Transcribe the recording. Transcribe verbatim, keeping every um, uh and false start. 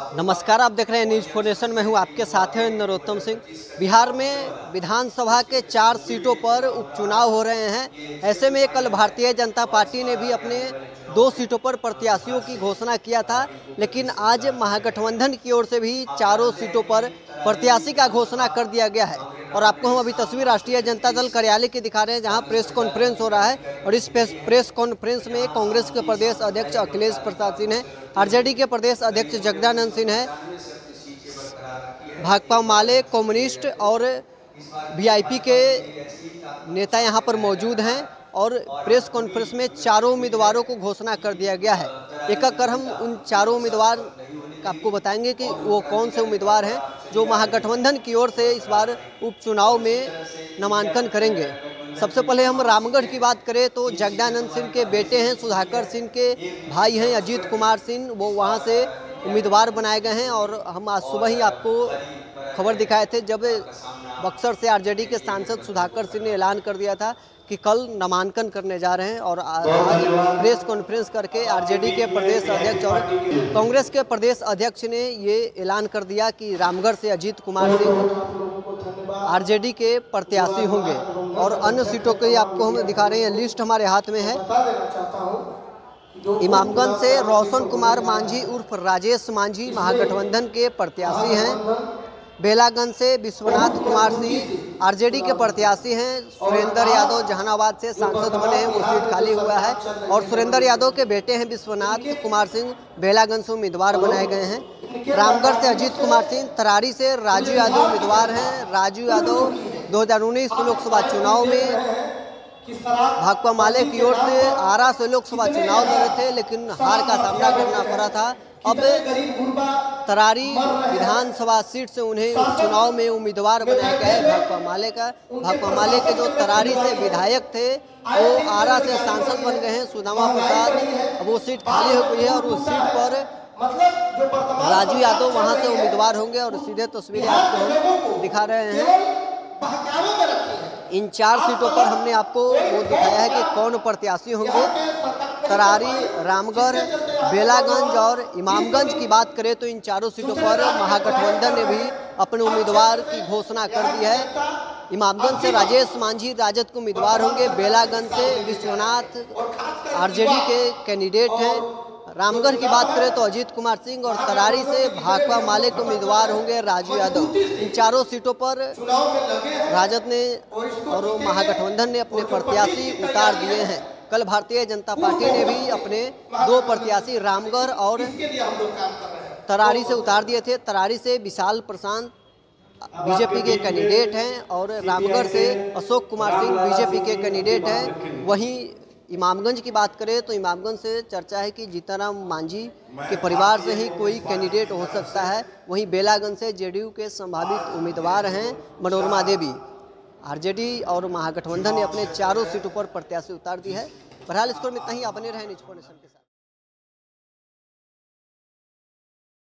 नमस्कार, आप देख रहे हैं न्यूज फोर नेशन में हूँ आपके साथ हैं नरोत्तम सिंह। बिहार में विधानसभा के चार सीटों पर उपचुनाव हो रहे हैं। ऐसे में कल भारतीय जनता पार्टी ने भी अपने दो सीटों पर प्रत्याशियों की घोषणा किया था, लेकिन आज महागठबंधन की ओर से भी चारों सीटों पर प्रत्याशी का घोषणा कर दिया गया है। और आपको हम अभी तस्वीर राष्ट्रीय जनता दल कार्यालय की दिखा रहे हैं, जहां प्रेस कॉन्फ्रेंस हो रहा है। और इस प्रेस कॉन्फ्रेंस में कांग्रेस के प्रदेश अध्यक्ष अखिलेश प्रसाद सिंह हैं, आरजेडी के प्रदेश अध्यक्ष जगदानंद सिंह हैं, भाकपा माले, कम्युनिस्ट और वीआईपी के नेता यहां पर मौजूद हैं। और प्रेस कॉन्फ्रेंस में चारों उम्मीदवारों को घोषणा कर दिया गया है। एक एक कर हम उन चारों उम्मीदवार आपको बताएंगे कि वो कौन से उम्मीदवार हैं जो महागठबंधन की ओर से इस बार उपचुनाव में नामांकन करेंगे। सबसे पहले हम रामगढ़ की बात करें तो जगदानंद सिंह के बेटे हैं, सुधाकर सिंह के भाई हैं अजीत कुमार सिंह, वो वहाँ से उम्मीदवार बनाए गए हैं। और हम आज सुबह ही आपको खबर दिखाए थे जब बक्सर से आरजेडी के सांसद सुधाकर सिंह ने ऐलान कर दिया था कि कल नामांकन करने जा रहे हैं। और आज प्रेस कॉन्फ्रेंस करके आरजेडी के प्रदेश अध्यक्ष और कांग्रेस के प्रदेश अध्यक्ष ने ये ऐलान कर दिया कि रामगढ़ से अजीत कुमार सिंह आरजेडी के प्रत्याशी होंगे। और अन्य सीटों की आपको हम दिखा रहे हैं, लिस्ट हमारे हाथ में है। इमामगंज से रोशन कुमार मांझी उर्फ राजेश मांझी महागठबंधन के प्रत्याशी हैं। बेलागंज से विश्वनाथ कुमार सिंह आरजेडी के प्रत्याशी हैं। सुरेंद्र यादव जहानाबाद से सांसद बने हैं, वो सीट खाली हुआ है। और सुरेंद्र यादव के बेटे हैं विश्वनाथ कुमार सिंह, बेलागंज से उम्मीदवार बनाए गए हैं। रामगढ़ से अजीत कुमार सिंह, तरारी से राजू यादव उम्मीदवार हैं। राजू यादव दो हजार उन्नीस लोकसभा चुनाव में भाकपा माले की ओर से आरा से लोकसभा चुनाव लड़े थे, लेकिन हार का सामना करना पड़ा था। अब तरारी विधानसभा सीट से उन्हें चुनाव में उम्मीदवार बनाया गया है भाकपा माले का। भाकपा माले के जो तरारी से विधायक थे वो आरा से सांसद बन गए हैं, सुदामा प्रसाद। अब वो सीट खाली हो गई है और उस सीट पर राजू यादव वहां से उम्मीदवार होंगे। और सीधे तस्वीरें आपको दिखा रहे हैं। इन चार सीटों पर हमने आपको वो दिखाया है कि कौन प्रत्याशी होंगे। तरारी, रामगढ़, बेलागंज और इमामगंज की बात करें तो इन चारों सीटों पर महागठबंधन ने भी अपने उम्मीदवार की घोषणा कर दी है। इमामगंज से राजेश मांझी राजद के उम्मीदवार होंगे। बेलागंज से विश्वनाथ आरजेडी के कैंडिडेट हैं। रामगढ़ की बात करें तो अजीत कुमार सिंह। और तरारी से भाकपा माले के उम्मीदवार होंगे राजू यादव। इन चारों सीटों पर राजद ने और महागठबंधन ने अपने प्रत्याशी उतार दिए हैं। कल भारतीय जनता पार्टी ने भी अपने दो प्रत्याशी रामगढ़ और तरारी से उतार दिए थे। तरारी से विशाल प्रशांत बीजेपी के कैंडिडेट हैं और रामगढ़ से अशोक कुमार सिंह बीजेपी के कैंडिडेट हैं। वहीं इमामगंज की बात करें तो इमामगंज से चर्चा है कि जीतनराम मांझी के परिवार से ही कोई कैंडिडेट हो सकता है। वहीं बेलागंज से जेडीयू के संभावित उम्मीदवार हैं मनोरमा देवी। आरजेडी और महागठबंधन ने अपने चारों सीटों पर प्रत्याशी उतार दी है। बहरहाल स्कोर में इतना ही, आप बने रहे न्यूज फोर नेशन के साथ।